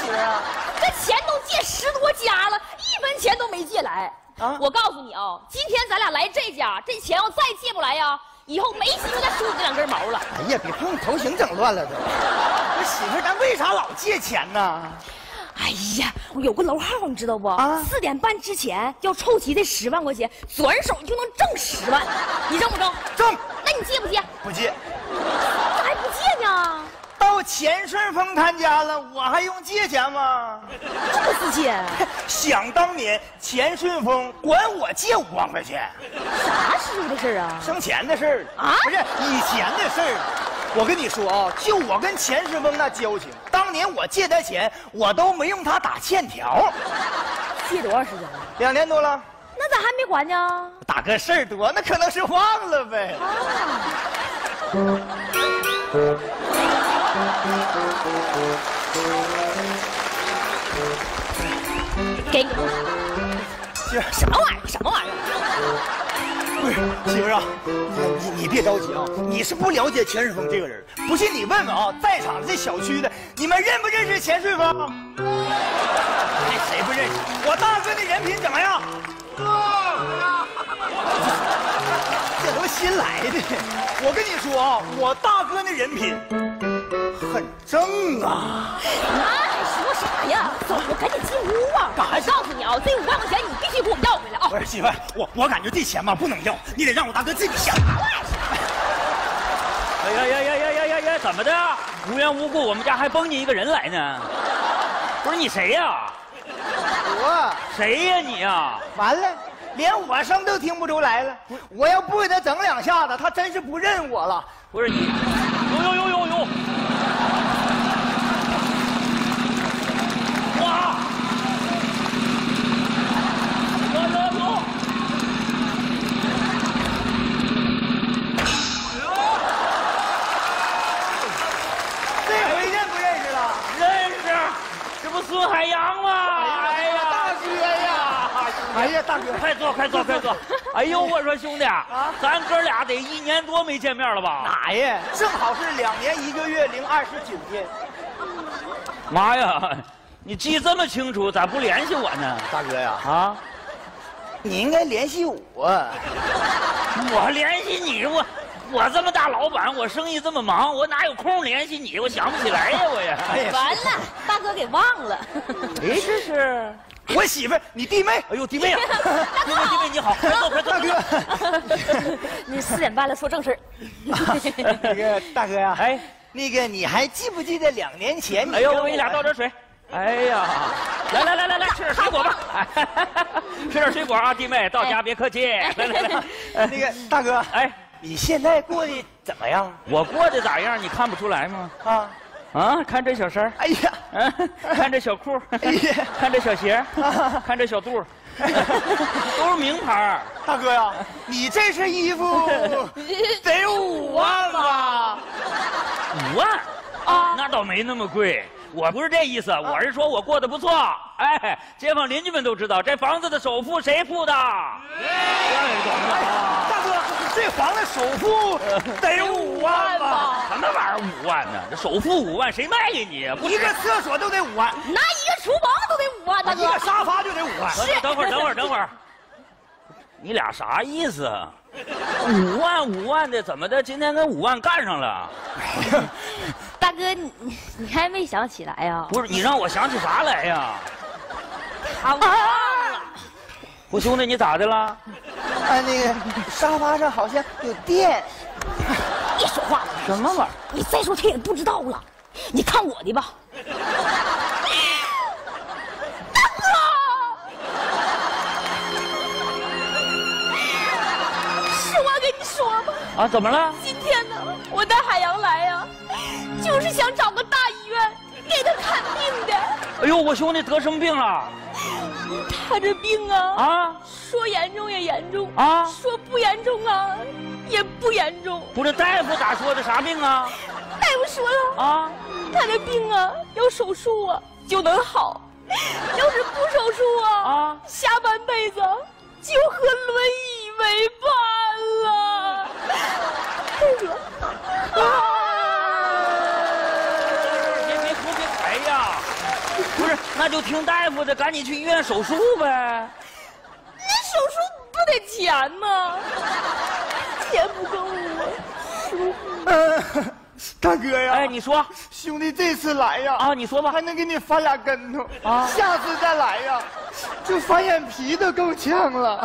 哥啊， 这钱都借10多家了，1分钱都没借来。啊！我告诉你啊，今天咱俩来这家，这钱要再借不来呀，以后没机会再梳你这2根毛了。 哎呀，别把我头型整乱了都。我媳妇，咱为啥老借钱呢？ 哎呀，我有个楼号，你知道不？啊，4点半之前要凑齐这10万块钱，转手就能挣10万。你挣不挣？ 挣。 那你借不借？ 不借。 咋还不借呢？ 到钱顺风他家了，我还用借钱吗？ 这么自信？ 想当年，钱顺风管我借5万块钱。 啥时候的事啊？ 生钱的事儿啊？ 不是以前的事儿。我跟你说啊，就我跟钱顺风那交情，当年我借他钱，我都没用他打欠条。 借多长时间了 ？2年多了。 那咋还没还呢？ 大哥事儿多，那可能是忘了呗。啊。 给你，什么玩意儿？什么玩意儿？ 不是媳妇儿啊，你别着急啊，你是不了解钱顺风这个人，不信你问问啊，在场这小区的，你们认不认识钱顺风？哎，谁不认识？我大哥的人品怎么样？这都新来的，我跟你说啊，我大哥的人品很正啊。 还说啥呀？走，我赶紧进屋啊！干啥？告诉你啊，这5万块钱你必须给我要回来啊！ 不是媳妇儿，我感觉这钱吧不能要，你得让我大哥自己想。 哎呀！怎么的？无缘无故我们家还蹦你一个人来呢？不是你谁呀？ 我谁呀你呀？ 完了。连我声都听不出来了，我要不给他整2下子，他真是不认我了。 不是你，有！哇！有！ 这回认不认识了？ 认识，这不孙海洋吗？ 哎呀，大哥呀！哎呀，大哥， 快坐！哎呦，我说兄弟啊，咱哥俩得1年多没见面了吧？ 哪呀？正好是2年1个月029天。 妈呀，你记这么清楚，咋不联系我呢？ 大哥呀， 啊， 你应该联系我。 我联系你，我这么大老板，我生意这么忙，我哪有空联系你？我想不起来呀，我也。 完了，大哥给忘了。 哎，这是。 我媳妇儿，你弟妹。 哎呦，弟妹啊！弟妹你好，快坐。 大哥， 你4点半了，说正事儿。 那个大哥呀， 哎， 那个你还记不记得2年前你？ 哎呦，我给你俩倒点水。哎呀，来，吃点水果吧。吃点水果啊，弟妹，到家别客气。来。 那个大哥， 哎， 你现在过得怎么样？ 我过得咋样？你看不出来吗？啊，看这小衫， 哎呀， 看这小裤， 哎呀， 看这小鞋，看这小肚，都是名牌。 大哥呀，你这身衣服得5万吧 ？5万啊？那倒没那么贵。我不是这意思，我是说我过得不错。哎，街坊邻居们都知道，这房子的首付谁付的？ 大哥，这房子首付得5万吧？ 什么玩意儿5万呢？这首付5万，谁卖给你啊？ 一个厕所都得5万， 拿一个厨房都得5万，大哥。 一个沙发就得5万。 等会儿，你俩啥意思？5万的怎么的？今天跟5万干上了？ 大哥，你还没想起来呀？ 不是，你让我想起啥来呀？ 他忘了。 我兄弟，你咋的了？ 那个沙发上好像有电。 别说话了， 什么玩意儿？ 你再说他也不知道了。你看我的吧。大哥，是我跟你说吧。 啊，怎么了？ 今天呢，我带海洋来呀，就是想找个大医院给他看病的。 哎呦，我兄弟得什么病了？ 他这病说严重也严重说不严重也不严重。 不是大夫咋说的？啥病啊？ 大夫说了他这病要手术就能好，要是不手术下半辈子就和轮椅为伴了。别哭别哎呀！不是那就听大夫的，赶紧去医院手术呗。 你手术不得钱吗？钱不够啊。 大哥呀， 哎，你说， 兄弟这次来呀， 啊，你说吧， 还能给你翻俩跟头啊， 下次再来呀，就翻眼皮都够呛了。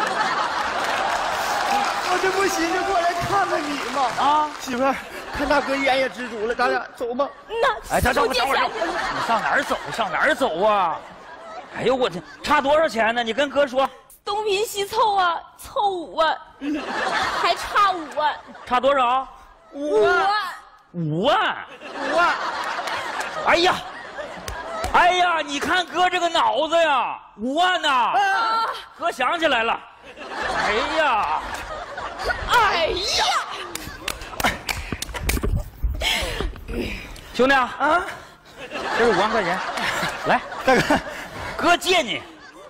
我这不寻思过来看看你吗？啊，媳妇儿，看大哥一眼也知足了，咱俩走吧。 那哎，等会儿，你上哪儿走？上哪儿走啊？哎呦我天，差多少钱呢？你跟哥说。 东拼西凑啊，凑5万，还差5万。 差多少 ？5万。 5万。 5万。 哎呀，哎呀，你看哥这个脑子呀，5万呐！啊，哥想起来了。哎呀， 哎呀！ 兄弟啊，这是5万块钱，来， 大哥， 哥借你。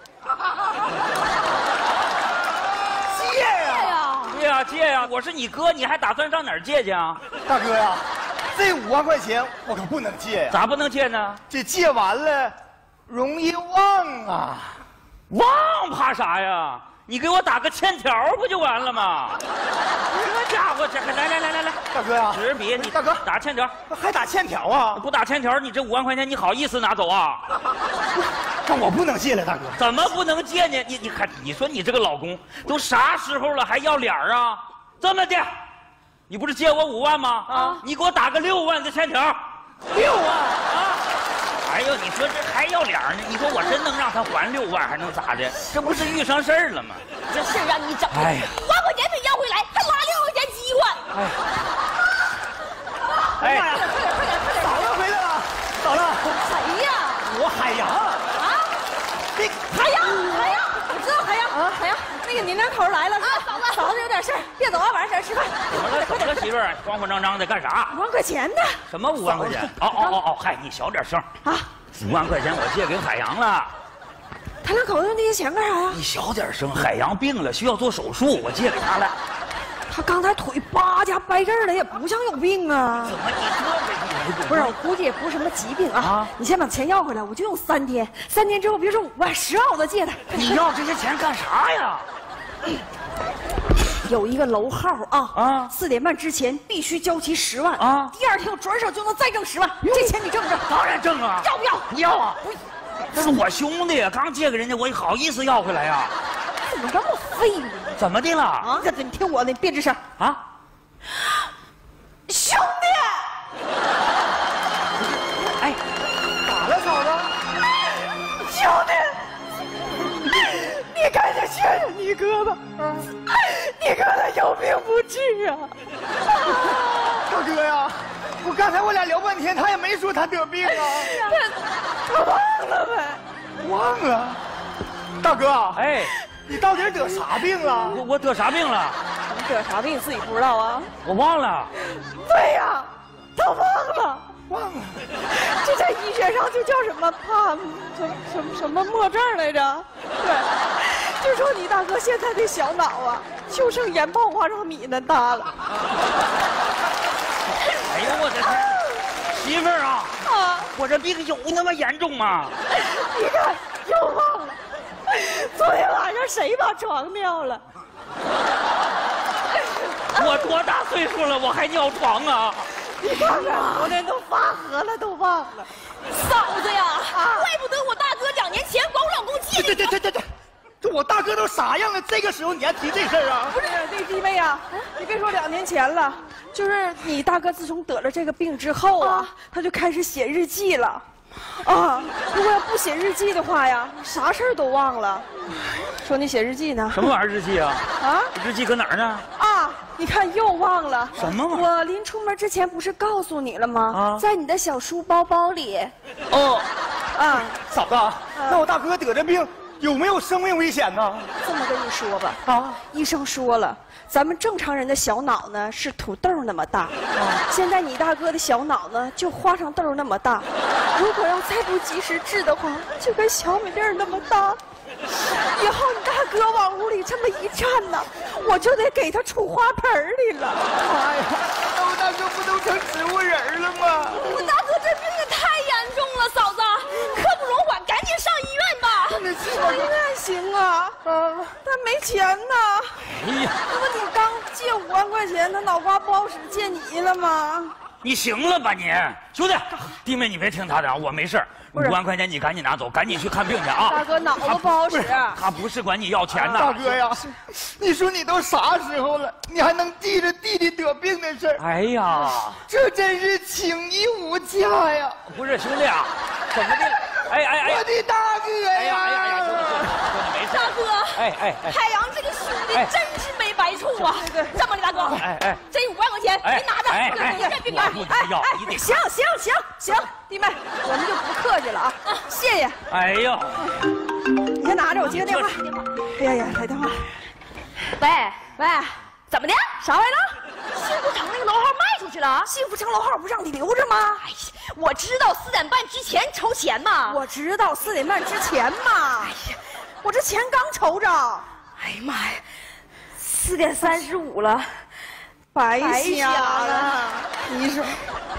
借呀！ 对呀，借呀！我是你哥，你还打算上哪儿借去啊？ 大哥呀，这5万块钱我可不能借呀！ 咋不能借呢？ 这借完了，容易忘啊！ 忘怕啥呀？你给我打个欠条不就完了吗？这家伙，这来， 大哥呀， 纸笔，你大哥打欠条， 还打欠条啊？ 不打欠条，你这5万块钱你好意思拿走啊？ 那我不能借了，大哥。 怎么不能借呢？你看，你说你这个老公都啥时候了还要脸啊？这么的，你不是借我5万吗？啊，你给我打个6万的欠条。 6万啊！哎呦，你说这还要脸呢？你说我真能让他还6万，还能咋的？这不是遇上事儿了吗？ 这事儿让你整的哎呀 ，5万块钱没要回来，还拉6万块钱饥荒。 哎， 快点，嫂子回来了，嫂子。 谁呀？ 我海洋啊，海洋，我知道海洋啊，海洋，那个你两口来了啊，嫂子有点事儿，别走啊，晚上在这吃饭。 怎么了，媳妇儿？慌慌张张的干啥 ？5万块钱呢？ 什么5万块钱？哦，嗨，你小点声啊！5万块钱我借给海洋了。 他两口子用这些钱干啥呀？ 你小点声，海洋病了，需要做手术，我借给他了。 他刚才腿8家掰这儿了，也不像有病啊。 怎么你这不是，我估计也不是什么疾病啊。你先把钱要回来，我就用3天，3天之后别说5万，10万我都借他。 你要这些钱干啥呀？ 有一个楼号4点半之前必须交齐10万第2天我转手就能再挣10万，这钱你挣不挣？ 当然挣啊！ 要不要？ 不要啊！这是我兄弟呀，刚借给人家，我好意思要回来呀？ 怎么这么废呢？ 怎么的了？啊， 你听我的，你别吱声啊！兄弟， 哎，咋了，嫂子？ 兄弟，你赶紧劝劝你哥吧，你哥他有病不治啊！ 大哥呀，刚才我俩聊半天，他也没说他得病啊。 他忘了呗？ 忘了。大哥， 哎， 你到底得啥病了？ 我得啥病了？ 你得啥病自己不知道啊？ 我忘了。 对呀，他忘了。 忘了， 这在医学上就叫什么什么末症来着？对，就说你大哥现在的小脑啊，就剩盐爆花生米那大了。 哎呦我的天，媳妇儿啊！我这病有那么严重吗？ 你看又忘了，昨天晚上谁把床尿了？ 我多大岁数了，我还尿床啊？ 你看看，昨天都发河了，都忘了。嫂子呀，怪不得我大哥2年前管我老公借的。 对，这我大哥都啥样了？这个时候你还提这事儿啊？ 不是，那弟妹啊，你别说2年前了，就是你大哥自从得了这个病之后啊，他就开始写日记了。如果要不写日记的话呀，啥事儿都忘了。说你写日记呢？ 什么玩意儿日记啊？日记搁哪儿呢？ 你看又忘了什么玩意儿？我临出门之前不是告诉你了吗？在你的小书包包里。 嫂子，那我大哥得这病有没有生命危险呢？ 这么跟你说吧，医生说了，咱们正常人的小脑呢是土豆那么大，现在你大哥的小脑呢就花生豆那么大，如果要再不及时治的话，就跟小米粒那么大。以后你大哥往屋里这么一站呢，我就得给他杵花盆里了。 妈呀，那我大哥不都成植物人了吗？ 我大哥这病也太严重了，嫂子，可不容没钱呢。 哎呀， 这不你刚借5万块钱，他脑瓜不好使，借你了吗？ 你行了吧你，兄弟，弟妹你别听他的啊，我没事5万块钱你赶紧拿走，赶紧去看病去啊！ 大哥脑子不好使， 他不是管你要钱的。 大哥呀，你说你都啥时候了，你还能记着弟弟得病的事儿？ 哎呀， 这真是情义无价呀！ 不是兄弟啊，怎么的？哎， 我的大哥呀！ 哎呀，兄弟没事。 大哥， 哎， 海洋这个兄弟真是没白处啊！这么的，大哥，这5万块钱你拿着，别我不要，你得行，弟妹，我们就不客气了啊，谢谢。 哎呀， 你先拿着，我接个电话。哎呀，来电话。 喂，怎么的？ 啥来着？ 幸福城那个楼号卖出去了？ 幸福城楼号不让你留着吗？ 哎呀，我知道4点半之前筹钱嘛。 我知道4点半之前嘛。哎呀，我这钱刚筹着。哎呀妈呀，4点35了，白瞎了。你说，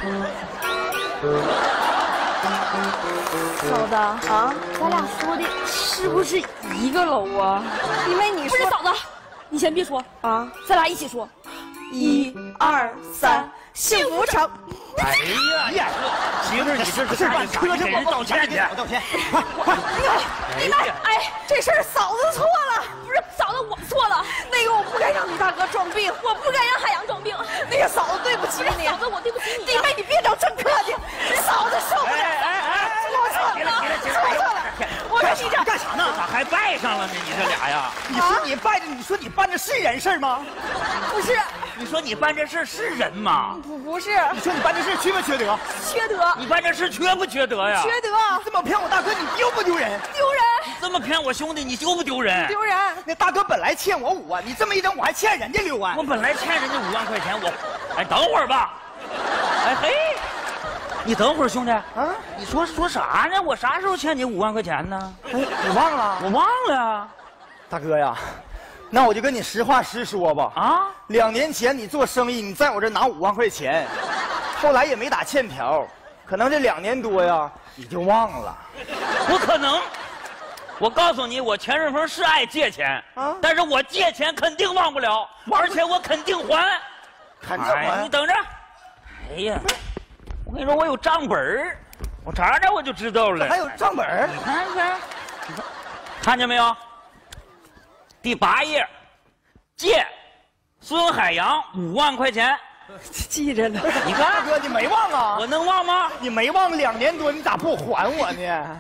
嫂子啊，咱俩说的是不是一个楼啊？ 因为你说不是嫂子，你先别说啊， 咱俩一起说。 1、2、3，幸福城。 哎呀，媳妇儿，你这是把车给人道歉去，道歉，快！ 你们，哎，这事儿嫂子错了， 不是嫂子，我错了。 那个我不该让你大哥装病， 我不该让海洋装病。 那个嫂子对不起你， 嫂子我对不起你。 弟妹你别整这么客气，嫂子受不了。我错了，我说你这干啥呢？ 咋还拜上了呢？你这俩呀？ 你说你拜的，你说你办的是人事吗？ 不是。 你说你办这事是人吗？ 不是。 你说你办这事缺不缺德？ 缺德。 你办这事缺不缺德呀？ 缺德。 这么骗我大哥，你丢不丢人？ 丢人。 你这么骗我兄弟，你丢不丢人？ 丢人。 那大哥本来欠我5万，你这么一整，我还欠人家6万。 我本来欠人家5万块钱，哎，等会儿吧。哎嘿，你等会儿，兄弟啊，你说啥呢？我啥时候欠你5万块钱呢？ 哎，你忘了？ 我忘了。 大哥呀。 那我就跟你实话实说吧。啊，2年前你做生意，你在我这拿5万块钱，后来也没打欠条，可能这2年多呀，你就忘了。 不可能！我告诉你，我钱顺风是爱借钱啊，但是我借钱肯定忘不了，而且我肯定还。 肯定还。 你等着。哎呀，我跟你说，我有账本儿，我查查我就知道了。 还有账本儿？ 你看看，看见没有？ 第8页，借孙海洋5万块钱， 记着呢。 你看， 大哥，你没忘啊？ 我能忘吗？ 你没忘2年多，你咋不还我呢？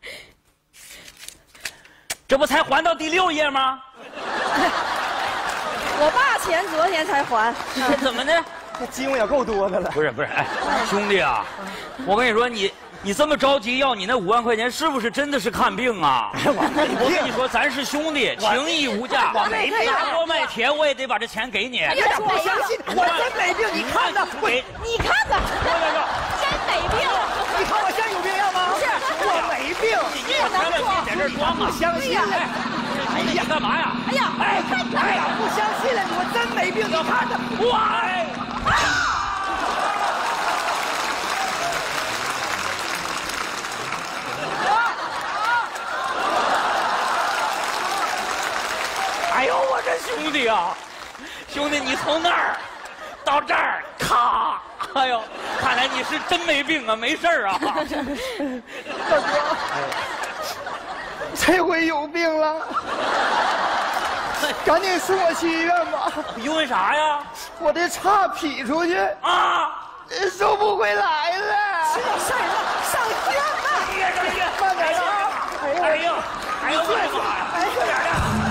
这不才还到第6页吗？ 我爸钱昨天才还。 怎么的？ 这金额也够多的了。 不是，哎，兄弟啊，我跟你说，你这么着急要你那5万块钱，是不是真的是看病啊？我跟你说，咱是兄弟，情义无价。 我没病， 打锅卖铁，我也得把这钱给你。 你咋不相信？我真没病，你看看， 你看看， 真没病。 你看我像有病样吗？不是，我没病。 你千万别在这装啊！ 相信。 哎呀，干嘛呀？ 哎呀， 哎呀，不相信了，我真没病，你看看， 哇！哎呦，我这兄弟啊，兄弟，你从那儿到这儿，咔！哎呦，看来你是真没病啊，没事儿啊。 大哥，这回有病了，赶紧送我去医院吧。 因为啥呀？ 我的叉劈出去啊， 收不回来了。 上医院吧。 慢点啊！ 哎呦，我的妈呀！快点的。